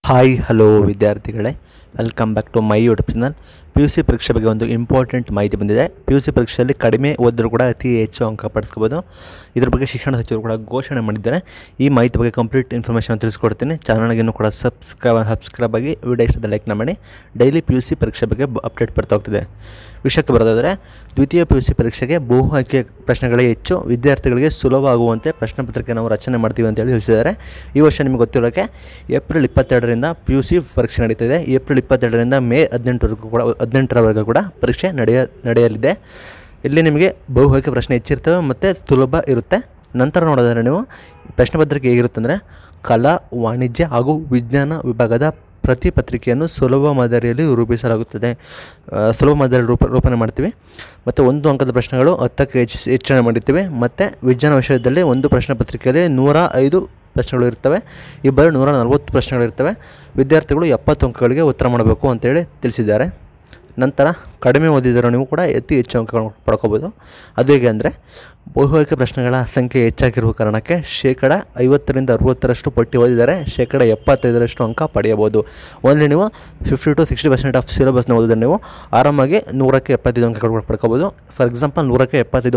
Hi hello ವಿದ್ಯಾರ್ಥಿಗಳೇ, welcome back to my YouTube channel. PUC ಪರೀಕ್ಷೆ ಬಗ್ಗೆ ಒಂದು ಇಂಪಾರ್ಟೆಂಟ್ ಮಾಹಿತಿ ಬಂದಿದೆ. PUC ಪರೀಕ್ಷೆಯಲ್ಲಿ ಕಡಿಮೆ ಓದಿದ್ರು ಕೂಡ ಅತಿ ಹೆಚ್ಚು ಅಂಕ ಪಡಿಸ್ಕೋಬೋದು. ಇದ್ರ ಬಗ್ಗೆ ಶಿಕ್ಷಣ ಸಚಿವರು ಕೂಡ ಘೋಷಣೆ ಮಾಡಿದ್ದಾರೆ. ಈ ಮಾಹಿತಿ ಬಗ್ಗೆ ಕಂಪ್ಲೀಟ್ ಇನ್ಫಾರ್ಮೇಷನ್ ತಿಳಿಸ್ಕೊಡ್ತೀನಿ. ಚಾನಲ್ಗೆ ಇನ್ನೂ ಕೂಡ ಸಬ್ಸ್ಕ್ರೈಬ್ ಆಗಿ ವಿಡಿಯೋ ಇಷ್ಟದ ಲೈಕ್ನ ಮಾಡಿ. ಡೈಲಿ PUC ಪರೀಕ್ಷೆ ಬಗ್ಗೆ ಅಪ್ಡೇಟ್ ಬರ್ತಾ ಹೋಗ್ತಿದೆ. ವಿಷಯಕ್ಕೆ ಬರೋದಾದರೆ, ದ್ವಿತೀಯ PUC ಪರೀಕ್ಷೆಗೆ ಬಹು ಆಯ್ಕೆ ಪ್ರಶ್ನೆಗಳೇ ಹೆಚ್ಚು, ವಿದ್ಯಾರ್ಥಿಗಳಿಗೆ ಸುಲಭ ಆಗುವಂತೆ ಪ್ರಶ್ನೆ ಪತ್ರಿಕೆ ನಾವು ರಚನೆ ಮಾಡ್ತೀವಿ ಅಂತೇಳಿ ತಿಳಿಸಿದ್ದಾರೆ. ಈ ವರ್ಷ ನಿಮಗೆ ಗೊತ್ತಿರೋಕ್ಕೆ ಏಪ್ರಿಲ್ 22ರಿಂದ PUC ಪರೀಕ್ಷೆ ನಡೀತಿದೆ. ಏಪ್ರಿಲ್ 22ರಿಂದ ಮೇ 18ರವರೆಗೂ ಕೂಡ ಪರೀಕ್ಷೆ ನಡೆಯಲಿದೆ. ಇಲ್ಲಿ ನಿಮಗೆ ಬಹು ಆಯ್ಕೆ ಪ್ರಶ್ನೆ ಹೆಚ್ಚಿರ್ತವೆ ಮತ್ತು ಸುಲಭ ಇರುತ್ತೆ. ನಂತರ ನೋಡೋದಾದ್ರೆ ನೀವು ಪ್ರಶ್ನೆ ಪತ್ರಿಕೆ ಹೇಗಿರುತ್ತೆ ಅಂದರೆ, ಕಲಾ, ವಾಣಿಜ್ಯ ಹಾಗೂ ವಿಜ್ಞಾನ ವಿಭಾಗದ ಪ್ರತಿ ಪತ್ರಿಕೆಯನ್ನು ಸುಲಭ ಮಾದರಿಯಲ್ಲಿ ರೂಪಿಸಲಾಗುತ್ತದೆ. ಸುಲಭ ಮಾದರಿ ರೂಪಣೆ ಮಾಡ್ತೀವಿ. ಮತ್ತು 1 ಅಂಕದ ಪ್ರಶ್ನೆಗಳು 10ಕ್ಕೆ ಹೆಚ್ಚಳನೆ ಮಾಡಿರ್ತೀವಿ. ಮತ್ತು ವಿಜ್ಞಾನ ವಿಷಯದಲ್ಲಿ ಒಂದು ಪ್ರಶ್ನೆ ಪತ್ರಿಕೆಯಲ್ಲಿ 105 ಪ್ರಶ್ನೆಗಳು ಇರ್ತವೆ. ಈ ಬಾರಿ 140 ಪ್ರಶ್ನೆಗಳಿರ್ತವೆ. ವಿದ್ಯಾರ್ಥಿಗಳು 70 ಅಂಕಗಳಿಗೆ ಉತ್ತರ ಮಾಡಬೇಕು ಅಂತೇಳಿ ತಿಳಿಸಿದ್ದಾರೆ. ನಂತರ ಕಡಿಮೆ ಓದಿದರೂ ನೀವು ಕೂಡ ಅತಿ ಹೆಚ್ಚು ಅಂಕಗಳನ್ನು ಪಡ್ಕೋಬೋದು. ಅದು ಹೇಗೆ ಅಂದರೆ, ಬಹು ಆಯ್ಕೆ ಪ್ರಶ್ನೆಗಳ ಸಂಖ್ಯೆ ಹೆಚ್ಚಾಗಿರುವ ಕಾರಣಕ್ಕೆ 50% 60% ಪಟ್ಟಿ ಓದಿದರೆ 75% ಅಂಕ ಪಡೆಯಬಹುದು. ಓನ್ಲಿ ನೀವು 50 to 60% ಆಫ್ ಸಿಲೆಬಸ್ನ ಓದಿದ್ರೆ ನೀವು ಆರಾಮಾಗಿ 100ಕ್ಕೆ 75 ಅಂಕಗಳು ಪಡ್ಕೋಬೋದು. ಫಾರ್ ಎಕ್ಸಾಂಪಲ್ 100ಕ್ಕೆ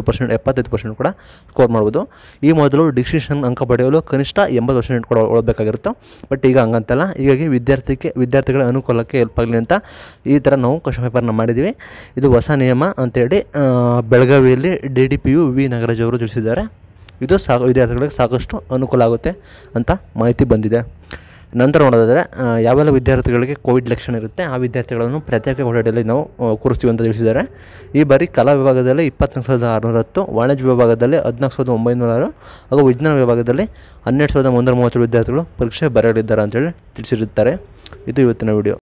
75% ಕೂಡ ಸ್ಕೋರ್ ಮಾಡ್ಬೋದು. ಈ ಮೊದಲು ಡಿಸ್ಟಿಂಕ್ಷನ್ ಅಂಕ ಪಡೆಯಲು ಕನಿಷ್ಠ 80% ಕೂಡ ಓದಬೇಕಾಗಿರುತ್ತೆ. ಬಟ್ ಈಗ ಹಂಗಂತಲ್ಲ. ಹೀಗಾಗಿ ವಿದ್ಯಾರ್ಥಿಗಳ ಅನುಕೂಲಕ್ಕೆ ಹೆಲ್ಪ್ ಆಗಲಿ ಅಂತ ಈ ಥರ ನಾವು ಕ್ವಶನ್ ಪೇಪರ್ನ ಮಾಡಿದ್ದೀವಿ. ಇದು ಹೊಸ ನಿಯಮ ಅಂತೇಳಿ ಬೆಳಗಾವಿಯಲ್ಲಿ DDPU ವಿ ನಾಗರಾಜ್ ಅವರು ತಿಳಿಸಿದ್ದಾರೆ. ಇದು ವಿದ್ಯಾರ್ಥಿಗಳಿಗೆ ಸಾಕಷ್ಟು ಅನುಕೂಲ ಆಗುತ್ತೆ ಅಂತ ಮಾಹಿತಿ ಬಂದಿದೆ. ನಂತರ ನೋಡೋದಾದರೆ, ಯಾವೆಲ್ಲ ವಿದ್ಯಾರ್ಥಿಗಳಿಗೆ ಕೋವಿಡ್ ಲಕ್ಷಣ ಇರುತ್ತೆ ಆ ವಿದ್ಯಾರ್ಥಿಗಳನ್ನು ಪ್ರತ್ಯೇಕ ಕೊಠಡಿಯಲ್ಲಿ ನಾವು ಕೂರಿಸ್ತೀವಿ ಅಂತ ತಿಳಿಸಿದ್ದಾರೆ. ಈ ಬಾರಿ ಕಲಾ ವಿಭಾಗದಲ್ಲಿ 24,610, ವಾಣಿಜ್ಯ ವಿಭಾಗದಲ್ಲಿ 14,906 ಹಾಗೂ ವಿಜ್ಞಾನ ವಿಭಾಗದಲ್ಲಿ 12,330 ವಿದ್ಯಾರ್ಥಿಗಳು ಪರೀಕ್ಷೆ ಬರೆಯಲಿದ್ದಾರೆ ಅಂತೇಳಿ ತಿಳಿಸಿರುತ್ತಾರೆ. ಇದು ಇವತ್ತಿನ ವಿಡಿಯೋ.